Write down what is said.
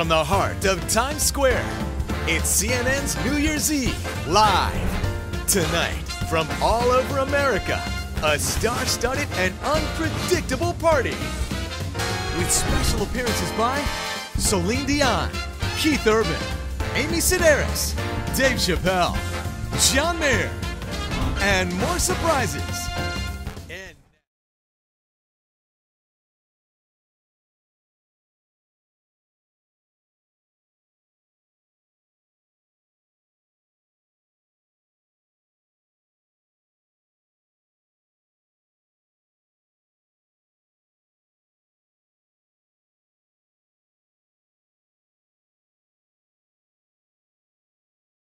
from the heart of Times Square, it's CNN's New Year's Eve Live. Tonight, from all over America, a star-studded and unpredictable party. With special appearances by Celine Dion, Keith Urban, Amy Sedaris, Dave Chappelle, John Mayer, and more surprises.